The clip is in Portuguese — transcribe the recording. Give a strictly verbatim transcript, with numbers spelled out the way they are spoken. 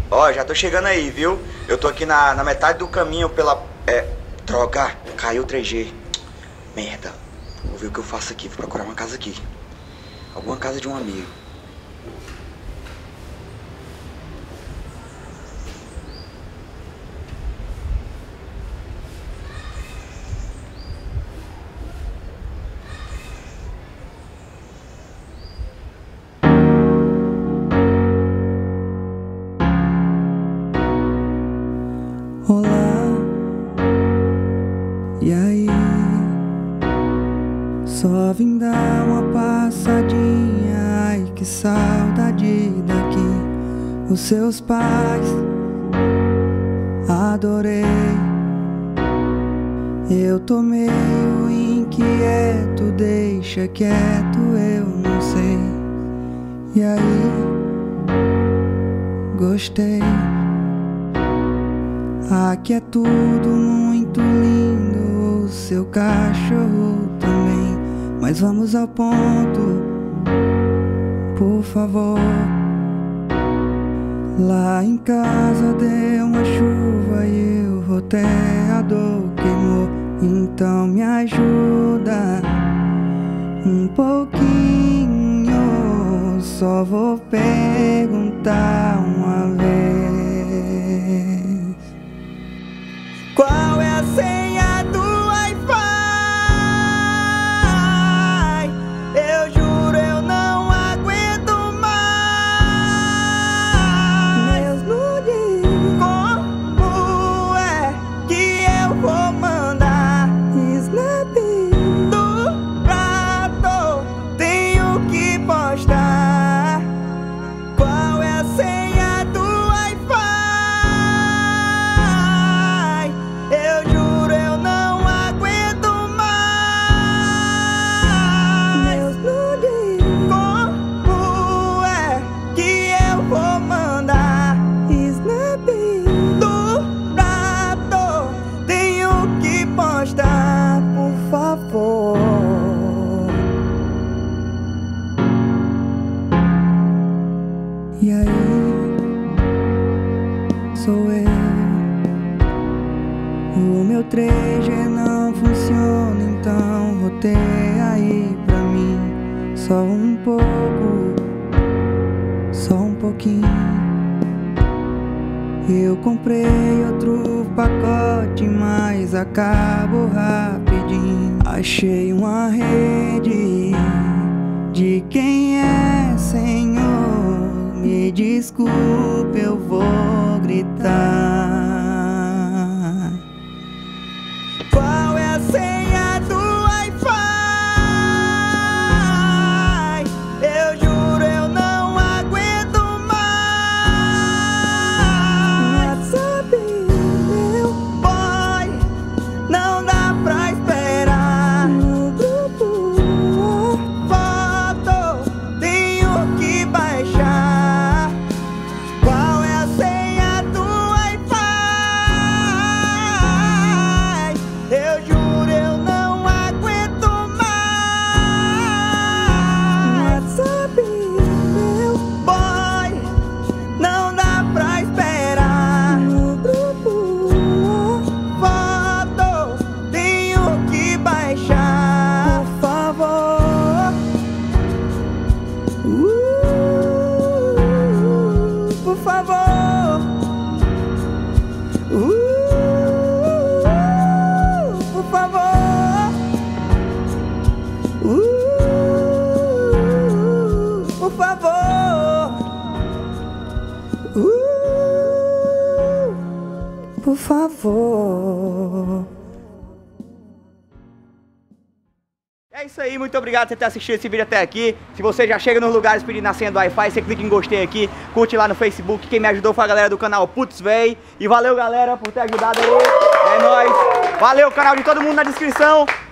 Ó, já tô chegando aí, viu? Eu tô aqui na, na metade do caminho pela... É... Droga, caiu o três G. Merda. Vou ver o que eu faço aqui. Vou procurar uma casa aqui. Alguma casa de um amigo. Olá, e aí? Só vim dar uma passadinha, ai que saudade daqui. Os seus pais, adorei. Eu tô meio inquieto, deixa quieto, eu não sei. E aí? Gostei. Aqui é tudo muito lindo, o seu cachorro também. Mas vamos ao ponto, por favor. Lá em casa deu uma chuva e o roteador queimou. Então me ajuda um pouquinho, só vou perguntar uma vez. Qual é a senha do Wi-Fi? Eu juro, eu não aguento mais. Meus nudes, como é que eu vou mandar? Snap do prato, tenho que postar. Qual é a senha do Wi-Fi? E aí, sou eu. O meu três G não funciona, então roteia aí pra mim. Só um pouco, só um pouquinho. Eu comprei outro pacote, mas acabou rapidinho. Achei uma rede de quem é Senhor. Me desculpe, eu vou gritar. Qual é a senha do Wi-Fi? Eu juro, eu não aguento mais. WhatsApp, meu boy, não dá pra esperar. No grupo, foto, tenho que baixar. Por favor. É isso aí, muito obrigado por ter assistido esse vídeo até aqui. Se você já chega nos lugares pedindo a senha do Wi-Fi, você clica em gostei aqui, curte lá no Facebook. Quem me ajudou foi a galera do canal Putz Véi. E valeu, galera, por ter ajudado aí. É nóis. Valeu, canal de todo mundo na descrição.